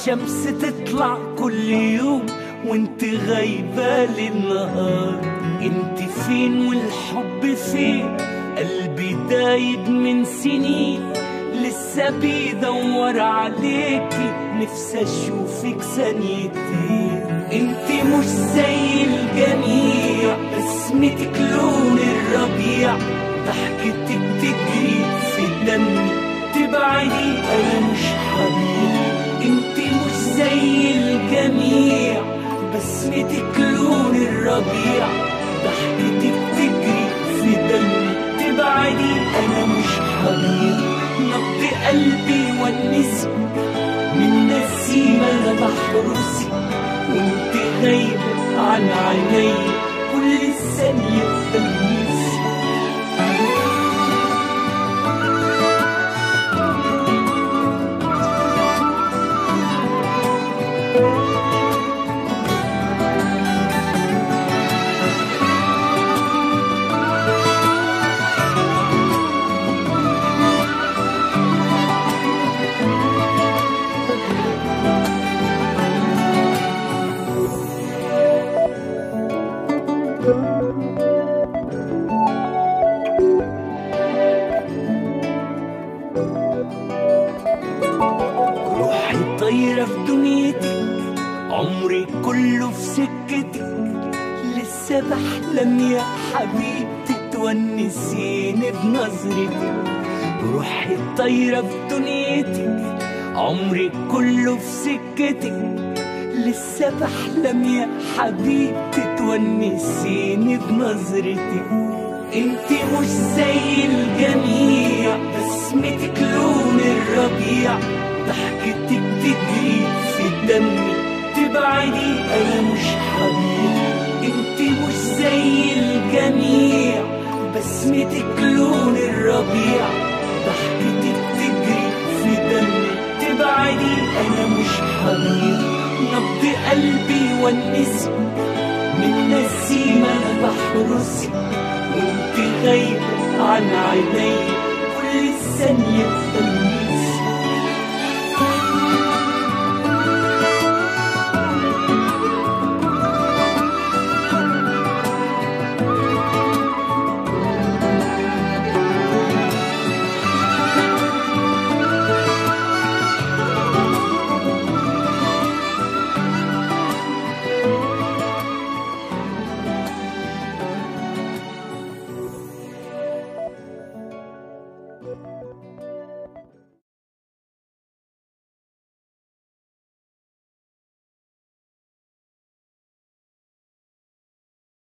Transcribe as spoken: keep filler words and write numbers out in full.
الشمس تطلع كل يوم وانت غايبة للنهار. انت فين والحب فين؟ قلبي دايب من سنين لسه بيدور عليكي، نفسي اشوفك ثانيتين. انت مش زي الجميع، بسمتك لون الربيع، ضحكتك تجري في دمي، تبعدي انا مش حبيب. انت مش زي الجميع، بسمتك لون الربيع، ضحكتك تجري في دمي، تبعدي انا مش حبيب. نبض قلبي ونسك من نسيم انا بحرسك، وانت غايبة عن عيني كل ثانية بلمسك. روحي طايرة في دنيتك، عمري كله في سكتك، لسه بحلم يا حبيبتي تونسيني بنظرتك. روحي طايرة في دنيتك، عمري كله في سكتك، لسه بحلم يا حبيبتي تونسيني بنظرتك. انت مش زي الجميع، بسمتك لون الربيع، ضحكتك تجري في دمي، تبعدي انا مش حبيب. انت مش زي الجميع، بسمتك لون الربيع، ضحكتك تجري في دمي، تبعدي انا مش حبيب. نبض قلبي ونسك من نسيم انا بحرسك، وانت غايبة عن عيني كل ثانية.